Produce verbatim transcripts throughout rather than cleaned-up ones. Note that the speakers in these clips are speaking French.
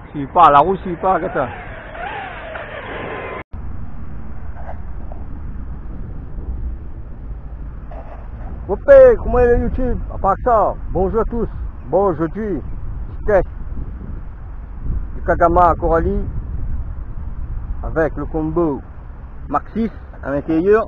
Suit pas, la roue suit pas, regarde ça. Hopé, comment est le YouTube? À part ça, bonjour à tous. Bon, aujourd'hui, je teste du Kagama Coralie avec le combo Mark six à l'intérieur.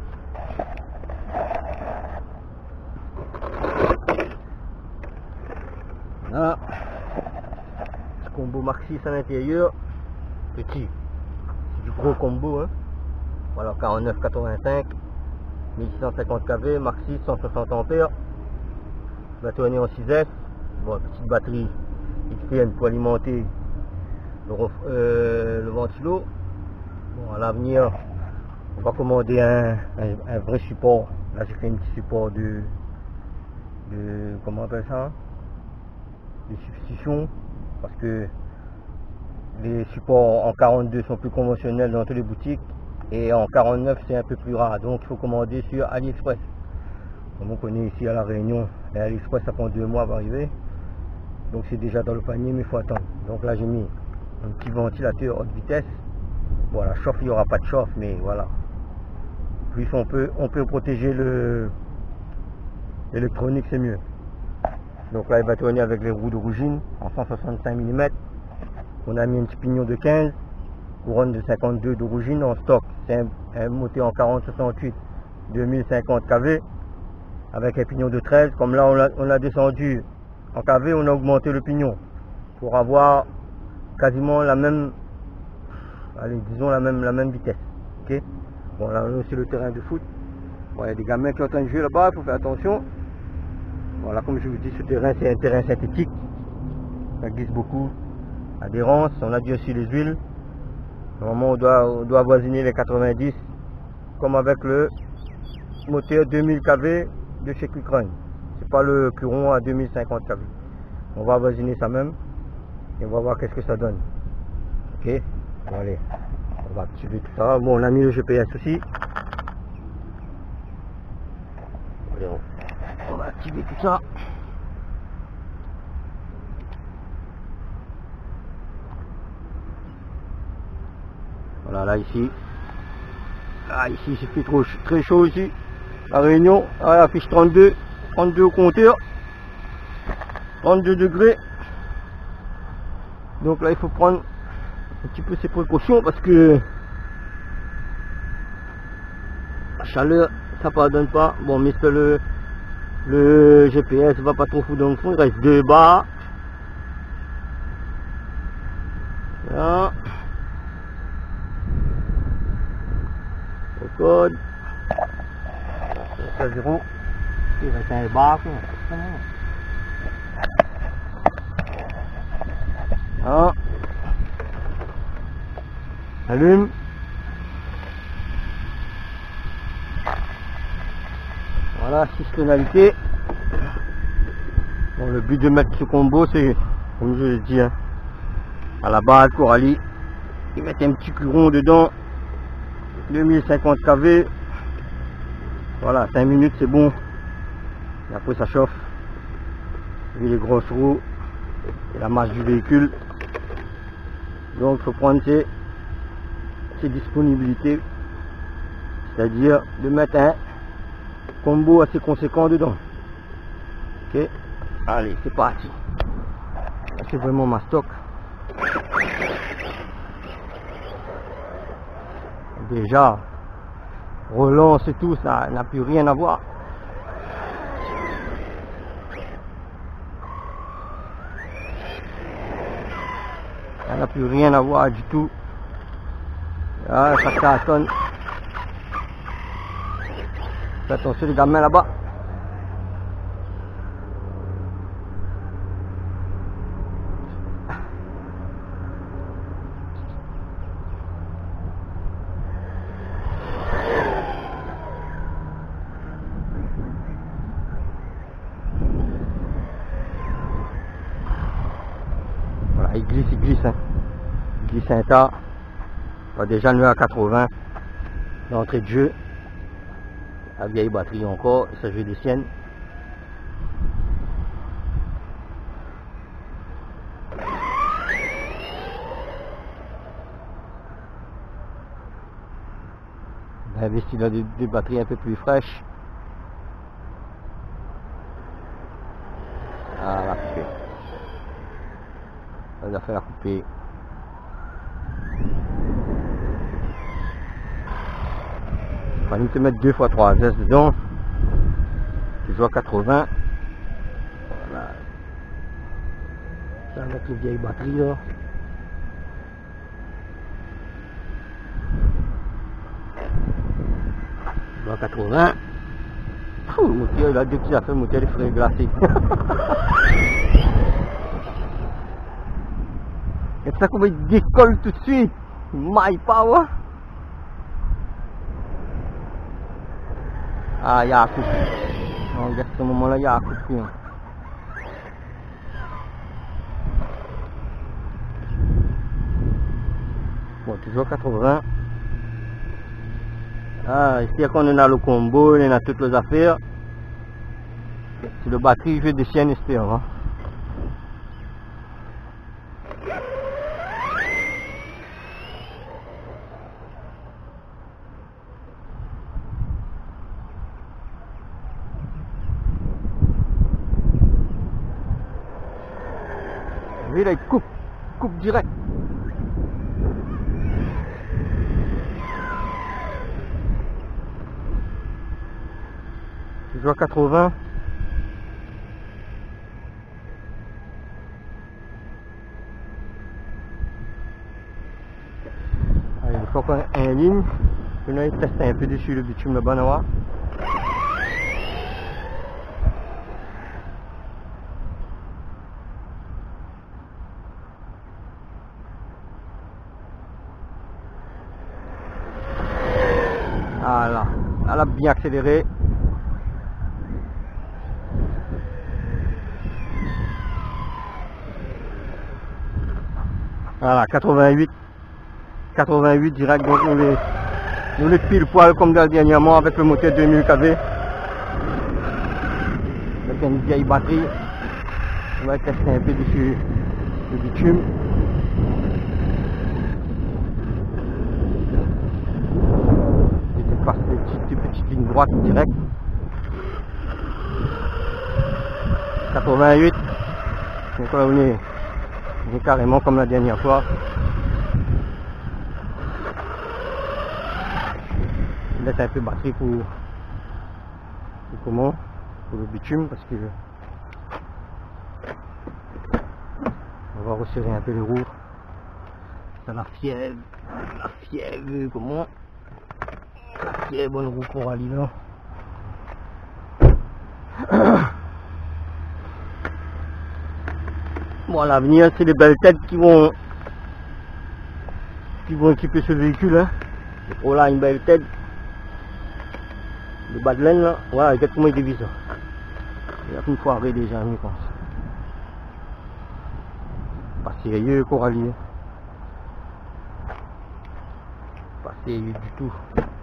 Voilà. Ce combo Mark six à l'intérieur. Petit. C'est du gros combo. Hein. Voilà, quarante-neuf quatre-vingt-cinq. mille six cent cinquante K V, Mark six, cent soixante ampères. Batterie en six S. Bon, petite batterie X T N pour alimenter le, euh, le ventilo. Bon, à l'avenir, on va commander un, un, un vrai support. Là, j'ai fait un petit support de, de comment on appelle ça, de substitution, parce que les supports en quarante-deux sont plus conventionnels dans toutes les boutiques et en quarante-neuf c'est un peu plus rare, donc il faut commander sur AliExpress. Comme on connaît ici à La Réunion, et AliExpress ça prend deux mois pour arriver, donc c'est déjà dans le panier mais il faut attendre. Donc là j'ai mis un petit ventilateur haute vitesse. Voilà, chauffe, il n'y aura pas de chauffe, mais voilà, plus on peut on peut protéger le l'électronique, c'est mieux. Donc là il va tourner avec les roues d'origine en cent soixante-cinq millimètres. On a mis un petit pignon de quinze, couronne de cinquante-deux d'origine en stock. C'est un, un moteur en quarante soixante-huit deux mille cinquante K V avec un pignon de treize. Comme là on a, on a descendu en K V, on a augmenté le pignon pour avoir quasiment la même, allez, disons la même, la même vitesse. Ok. Bon, là on est sur le terrain de foot. Bon, il y a des gamins qui sont en train de jouer là-bas, il faut faire attention. Voilà, comme je vous dis, ce terrain c'est un terrain synthétique, ça glisse beaucoup. Adhérence, on a dit aussi les huiles. Normalement on doit, on doit avoisiner les quatre-vingt-dix comme avec le moteur deux mille K V de chez Quick-Run. C'est pas le Curon à deux mille cinquante K V. On va avoisiner ça même et on va voir qu'est-ce que ça donne. Ok, bon allez, on va activer tout ça. Bon, on a mis le G P S aussi. Allez, on, on va activer tout ça. Voilà, là ici, là ici c'est fait trop très chaud ici. La Réunion, là, la affiche trente-deux, trente-deux au compteur, trente-deux degrés. Donc là il faut prendre un petit peu ses précautions parce que la chaleur ça pardonne pas. Bon, mais le, le G P S va pas trop fou dans le fond, il reste deux barres. Là. Code zéro, il reste un bar. Ah. Allume. Voilà, six tonalités. Bon, le but de mettre ce combo, c'est, comme je l'ai dit, hein, à la base Coralie, ils mettent un petit curon dedans. deux mille cinquante K V, voilà, cinq minutes c'est bon, et après ça chauffe, vu les grosses roues et la masse du véhicule. Donc il faut prendre ses, ses disponibilités, c'est-à-dire de mettre un combo assez conséquent dedans. Ok, allez, c'est parti. C'est vraiment ma stock. Déjà, relance et tout, ça n'a plus rien à voir. Ça n'a plus rien à voir du tout. Ah, ça cartonne. Fais attention les gamins là-bas. Il glisse, il glisse, hein. Il glisse un tas. On va déjà nous à quatre-vingts d'entrée de jeu. La vieille batterie encore, il s'agit des siennes. On a investi dans des, des batteries un peu plus fraîches. Ah, la coupée. On a fait la couper. Il fallait te mettre deux fois trois S dedans. Tu joues à quatre-vingts. Voilà. Ça va mettre les vieilles batteries là. Tu joues à quatre-vingts. Ouh, le moteur, il a deux petits affaires, le moteur, il ferait glacer. Et ça comment il décolle tout de suite. My power. Ah, il y a un coup. À ce moment-là, il y a un coup de pied. Bon, toujours quatre-vingts. Ah, ici, quand on a le combo, on a toutes les affaires. C'est le batterie, je déchire un espère. Hein. Oui, là, il coupe, coupe direct. Je joue à quatre-vingts. Allez, il faut qu'on ait un ligne. Je vais tester un peu dessus le bitume le banawa. Voilà, elle a bien accéléré. Voilà, quatre-vingt-huit, quatre-vingt-huit direct, donc nous les, nous les pile poil comme dernièrement avec le moteur deux mille kilowatts. Avec une vieille batterie. On va tester un peu dessus le bitume. Passe des petites, petites lignes droites directes. quatre-vingt-huit. Donc là on est, on est carrément comme la dernière fois. Je laisse un peu de batterie pour, pour comment pour le bitume parce que on va resserrer un peu les roues. Ça la fièvre, la fièvre comment qui est bonne roue pour aller là. Bon, à l'avenir, c'est les belles têtes qui vont qui vont équiper ce véhicule. Hein. Oh là, une belle tête. Le bas de laine là, voilà, regarde comment il dévisse ça. Il a tout foiré déjà, je pense. Pas sérieux, Coralie. Pas sérieux du tout.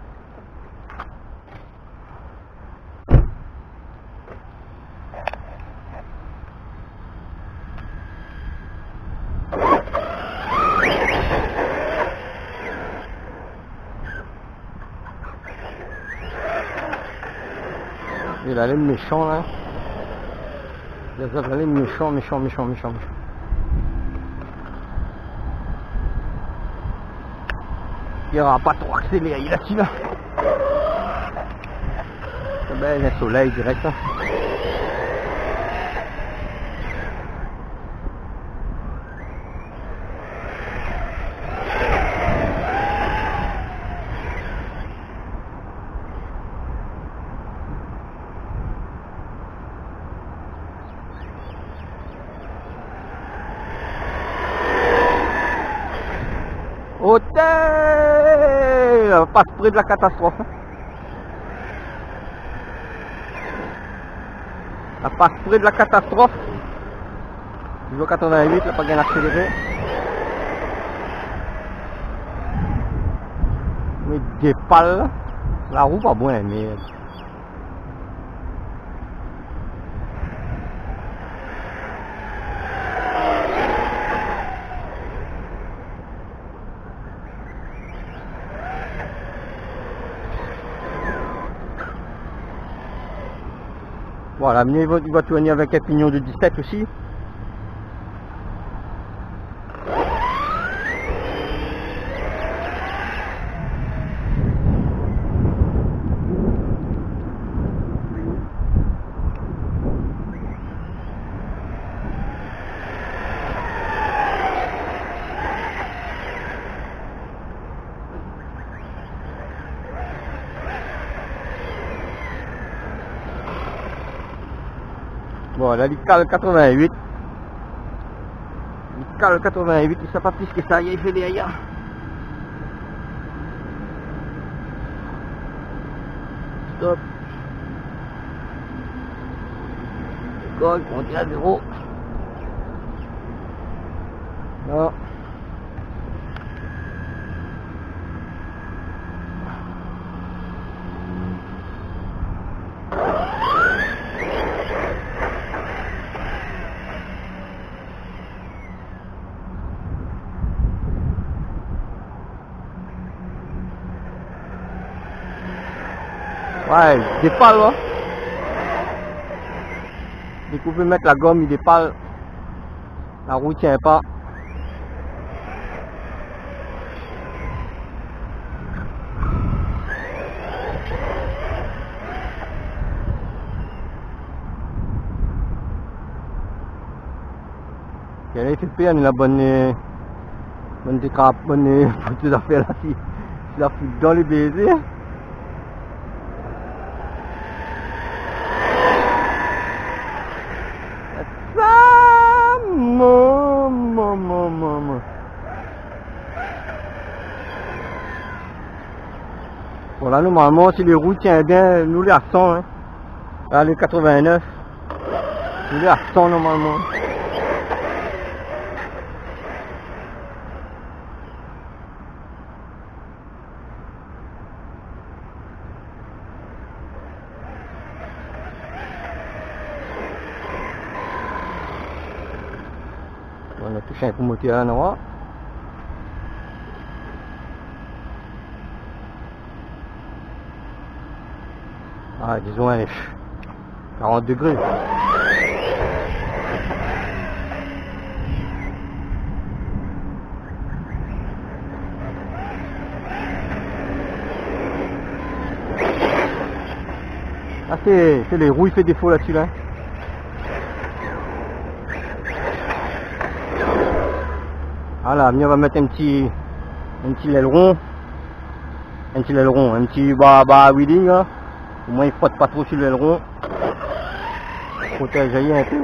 Il a l'air méchant là. Il a l'air méchant, méchant, méchant, méchant, méchant. Il n'aura pas trop accéléré là-dessus là. C'est bien un soleil direct là. Hôtel, on passe près de la catastrophe. On passe près de la catastrophe. Niveau quatre-vingt-huit, il n'a pas bien accéléré. Mais des pales, la roue pas bonne, mais. Voilà, mais il va, il va tourner avec un pignon de dix-sept aussi. Bon, la Lical quatre-vingt-huit. Lical quatre-vingt-huit, il sait pas plus que ça, il fait derrière. Stop. École, comptez à zéro. Non. Ouais, il dépale là. Dès que vous pouvez mettre la gomme, il dépale. La roue tient pas. Elle a fait pire, il a bonne bonne décrape, bonne toutes affaires là, si la fout dans les baisers. Voilà, normalement, si les roues tiennent bien, nous les à cent, hein. Là, les quatre-vingt-neuf, nous les à cent normalement. On a touché un coup moteur à l'endroit. Ah, disons un quarante degrés. Ah, c'est les roues, il fait défaut là-dessus là. Voilà, on va mettre un petit un petit aileron. Un petit aileron, un petit bas bas wheeling là. Au moins il frotte pas trop sur l'aileron. Protège un peu.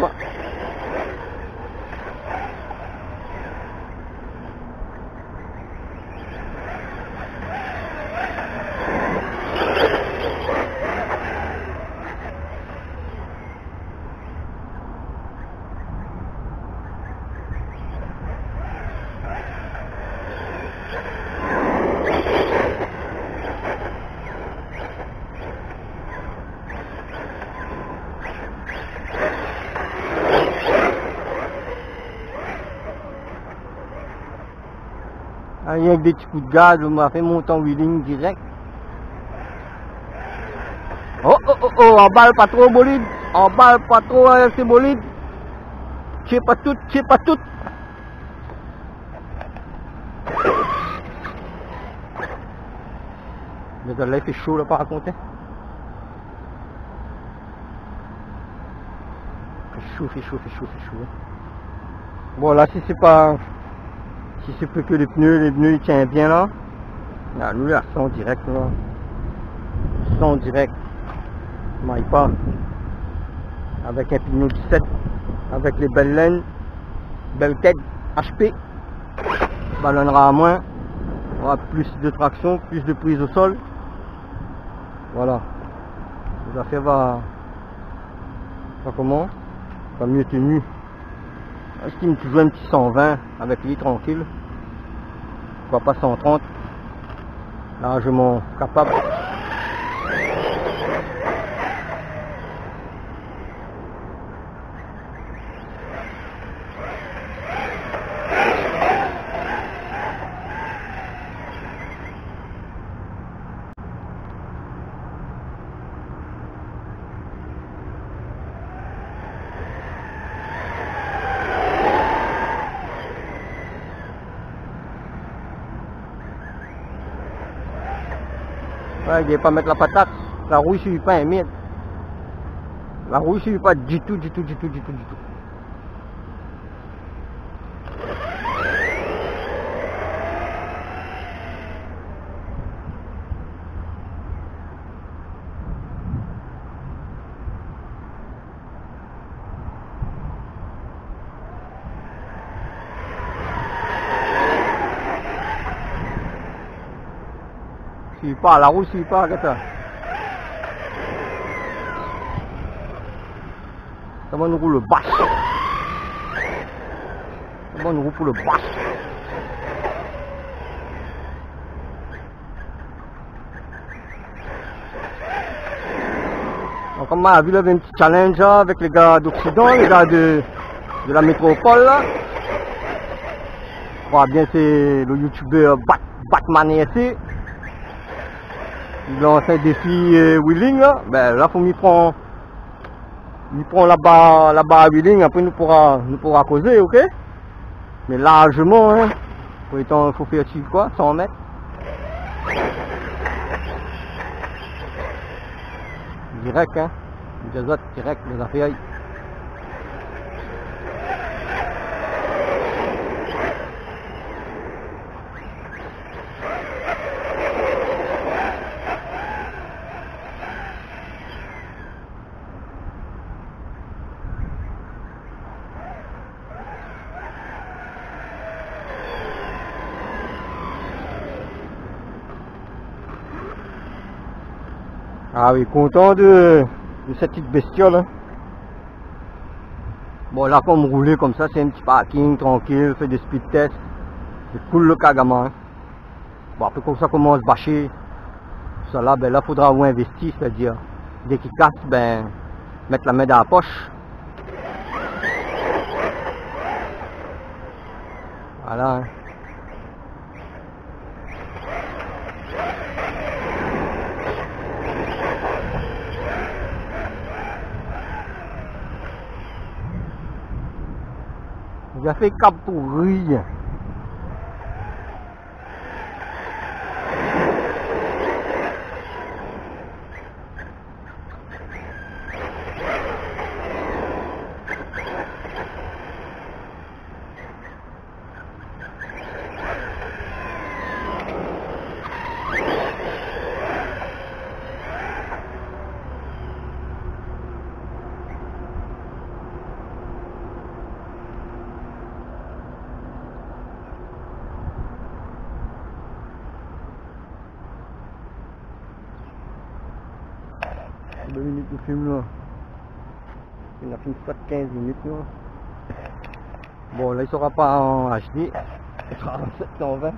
Avec des petits coups de gaz, on m'a fait monter en wheeling direct. Oh oh oh oh, emballe pas trop bolide, emballe pas trop avec ces bolides. Tire pas tout, tire pas tout. Mais là il fait chaud là, pas raconter. Fait chaud, fait chaud, fait chaud, fait chaud. Bon là si c'est pas... Si c'est plus que les pneus, les pneus ils tiennent bien là. Là nous là, son direct là. Son direct. Maille pas. Avec un pignon dix-sept. Avec les belles laines. Belle tête H P. Ballonnera à moins. On aura plus de traction, plus de prise au sol. Voilà. L'affaire va. Pas comment. Pas mieux tenu. J'estime toujours un petit cent vingt avec lui tranquille. Pourquoi pas cent trente. Largement capable. Ouais, il ne pas mettre la patate. La roue ne suit pas un mètre. La roue ne suit pas du tout, du tout, du tout, du tout, du tout. Suit pas, la roue suit pas, regarde ça. Ça va nous rouler le bâche. Ça va nous rouler pour le bâche. Donc on a vu là un petit challenge là, avec les gars d'Occident, les gars de, de la métropole là. Bon, bien c'est le youtubeur Bat, Batman E S C. Il lance un défi euh, wheeling là. Ben là faut m'y prendre. Il prend là-bas là-bas à wheeling, après nous pourra nous pourra causer, ok? Mais largement, hein. Pour étant, faut faire suivre quoi, cent mètres. Direct, hein. Les autres, direct, les affaires. Ah oui, content de, de cette petite bestiole. Hein. Bon là comme rouler comme ça, c'est un petit parking tranquille, fait des speed tests. C'est cool le Kagama. Hein. Bon après quand ça commence à bâcher, ça là, ben là faudra avoir investi, c'est-à-dire dès qu'il casse, ben mettre la main dans la poche. Voilà. Hein. J'ai fait cap pour rien. deux minutes de film là. Il a filmé pas de quinze minutes là. Bon là il sera pas en H D. Il sera en sept cent vingt.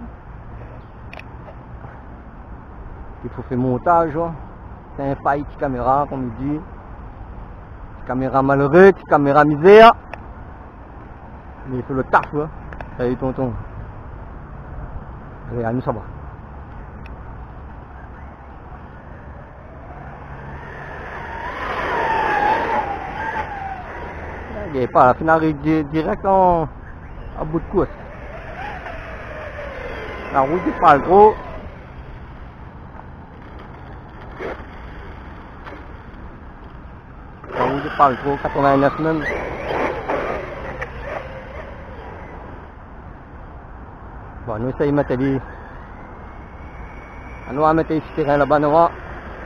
Il faut faire montage. C'est un faille de caméra comme il dit. Caméra malheureux, caméra misère. Mais il faut le taf là. Salut tonton. Allez, à nous ça va. Il n'est pas, la finale arrive direct en à bout de course. La route n'est pas gros. La route n'est pas gros, quatre-vingt-neuf même. Bon, nous essayons de mettre les... Nous allons mettre les terrains là-bas, nous allons...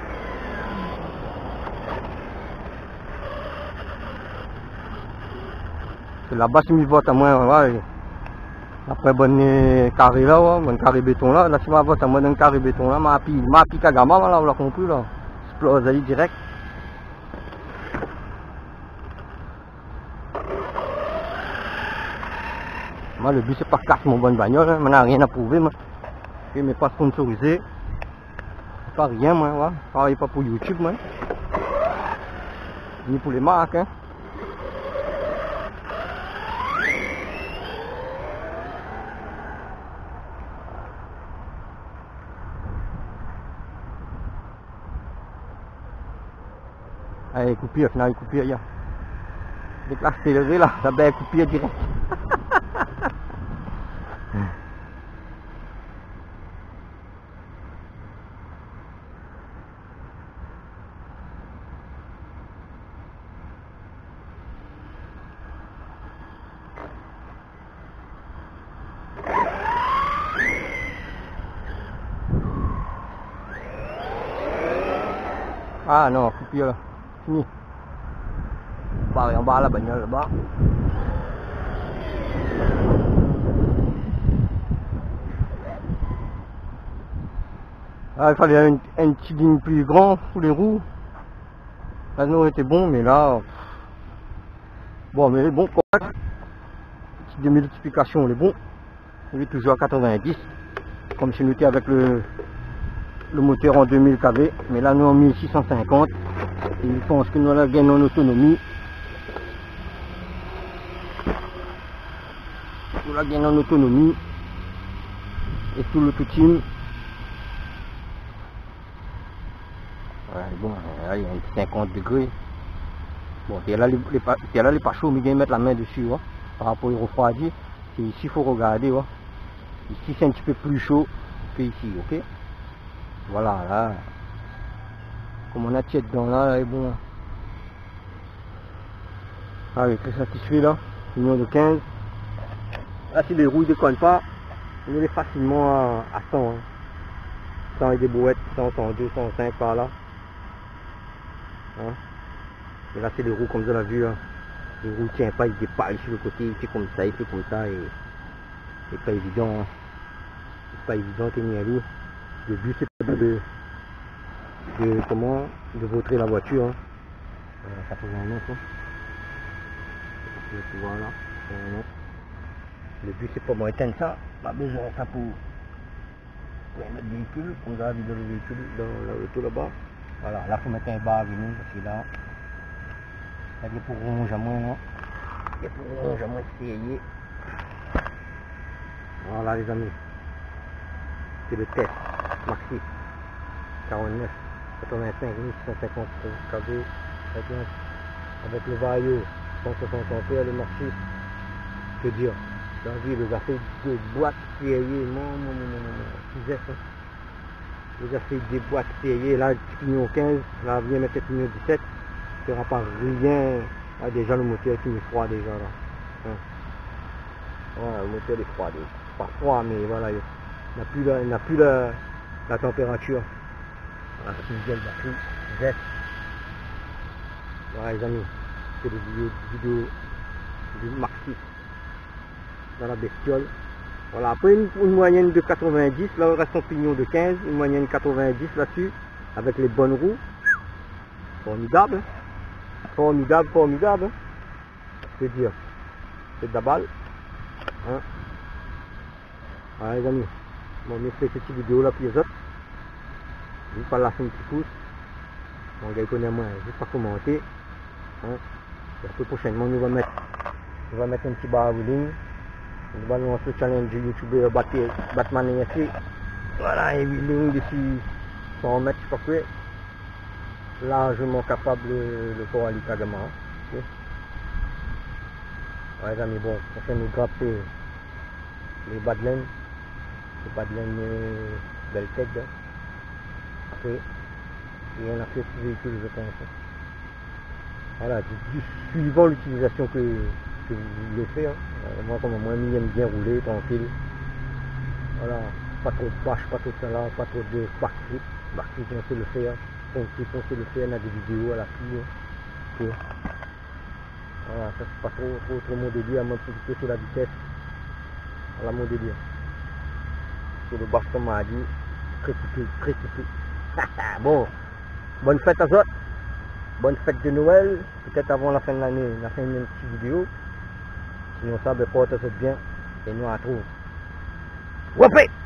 Là-bas, si je vote à moi, ouais. Après, bonne carré là, ouais, bonne carré béton là. Là, si je vote à moi dans le carré béton là, ma pile, ma pile Kagama, là, on l'a compris là. Explose allez direct. Moi, le but, c'est pas casser mon bonne bagnole, hein. Moi, n'a rien à prouver, moi. Je ne pas sponsorisé. Pas rien, moi, ouais. Je travaille pas pour YouTube, moi. Ni pour les marques, hein. Allez, coupure, finalement, coupure, là. Dès que l'accéléré, là, ça va coupure direct. Ah non, coupure là. Fini. Barré en bas la bagnole là-bas. Ah, il fallait une, une petite ligne plus grande pour les roues. La noix était bon, mais là. Pff. Bon, mais bon, correct. Petite de multiplication, il est bon. Il est toujours à quatre-vingt-dix. Comme c'est noté avec le, le moteur en deux mille K V. Mais là, nous en mille six cent cinquante. Et je pense que nous allons gagner en autonomie. Nous allons gagner en autonomie. Et tout le tout team. Ouais, bon, là, il y a un cinquante degrés. Bon, c'est là, les, les, là, les pas chaud, mais ils mettent la main dessus, ouais, par rapport au refroidi. C'est ici, il faut regarder, ouais. Ici, c'est un petit peu plus chaud que ici, ok? Voilà, là. Comme on a tiède dedans, là, là, est bon. Ah oui, très satisfait, là. Million de quinze. Là, si les roues ne déconnent pas, on est facilement à, à cent. Hein. cent avec des brouettes, cent, cent deux, cent cinq par là. Hein? Et là c'est les roues comme vous l'avez vu, hein. Les roues ne tiennent pas, ils dépassent sur le côté, il fait comme ça, il fait comme ça et c'est pas évident. Hein. C'est pas évident de tenir l'eau. Le but c'est pas de, de comment de vautrer la voiture. Hein. Euh, quatre-vingt-neuf, hein. Voilà, quatre-vingt-neuf. Le but c'est pas bon éteindre ça, pas besoin de ça pour, pour mettre le véhicule, comme vous avez vu dans le véhicule, dans l'auto là-bas. Voilà, là il faut mettre un bar avec nous, parce que là, il y a pour ronge à moins, non? Il y a pour ronge à moins serré. Voilà les amis, c'est le test, Maxi, quarante-neuf, quatre-vingt-cinq, mille six cent cinquante K V, avec le Vario, cent soixante ampères, le Maxi, que dire, j'ai envie de faire des boîtes serrées, non, non, non, non, non, non, non. J'ai fait des boîtes serrées, là, petit pignon quinze, là, vient mettre le pignon dix-sept, il n'y aura pas rien. Là, déjà, le moteur est froid déjà, là. Hein. Voilà, le moteur est froid, déjà. Pas froid, mais voilà, il n'a plus, la, il n'a plus la, la température. Voilà, c'est une vieille batterie, Z. Voilà, les amis, c'est des vidéos, vidéos du Maxi dans la bestiole. Voilà, après une, une moyenne de quatre-vingt-dix, là il reste un pignon de quinze, une moyenne quatre-vingt-dix là-dessus, avec les bonnes roues. Formidable, formidable, formidable. Je veux dire, c'est de la balle. Hein? Voilà les amis, bon, on fait cette petite vidéo là pour les autres. Je vais pas lâcher un petit pouce. Mon gars il connaît moins, juste pas commenter. Hein? Et après prochainement nous va mettre, on va mettre un petit bar à rouling. On va lancer le challenge du youtubeur Batman et S C. Voilà, et il dessus cent mètres, je sais pas quoi. Largement capable de le faire à l'Ikagama. Okay. Ouais, les amis, bon, on fait nous grapper les badlands. Les badlands euh, Beltec. Après, il y en a fait ce véhicule, je pense. Voilà, du, du, suivant l'utilisation que. que vous voulez faire. Euh, moi comme moi j'aime bien rouler tranquille. Voilà, pas trop de bâche, pas trop de ça là, pas trop de backflip. Backflip on sait le faire. On sait, on sait le faire, on a des vidéos à la fille. Okay. Voilà, ça c'est pas trop trop trop mon délire, à moins de sur la vitesse. Voilà mon délire. C'est le bâche comme on a dit. Très coupé, très coupé. Bon, bonne fête à vous. Bonne fête de Noël. Peut-être avant la fin de l'année, on a fait une petite vidéo. Sinon ça, ben, portez-vous bien et nous on retrouve. Whoop it!